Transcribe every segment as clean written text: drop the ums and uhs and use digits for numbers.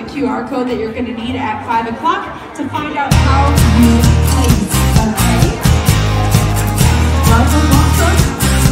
QR code that you're going to need at 5 o'clock to find out how you place, okay? Welcome, welcome.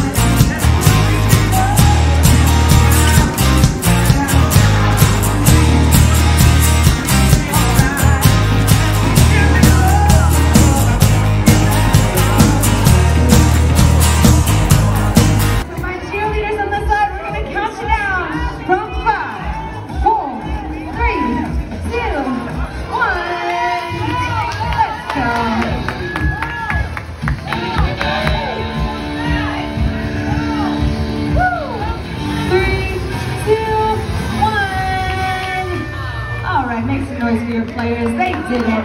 Make some noise for your players. They did it.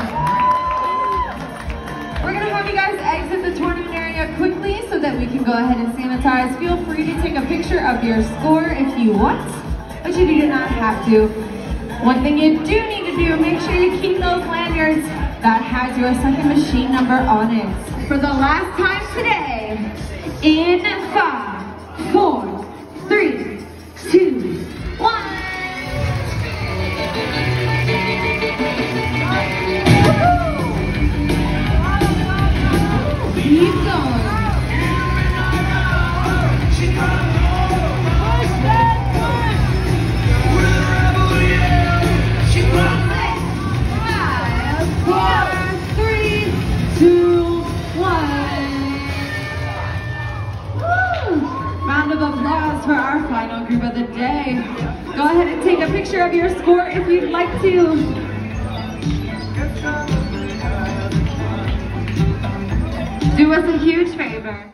We're going to have you guys exit the tournament area quickly so that we can go ahead and sanitize. Feel free to take a picture of your score if you want, but you do not have to. One thing you do need to do, make sure you keep those lanyards that has your second machine number on it. For the last time today, in 5, 4, 3, 2, 1. Keep going. Round of applause for our final group of the day. Go ahead and take a picture of your score if you'd like to. Do us a huge favor.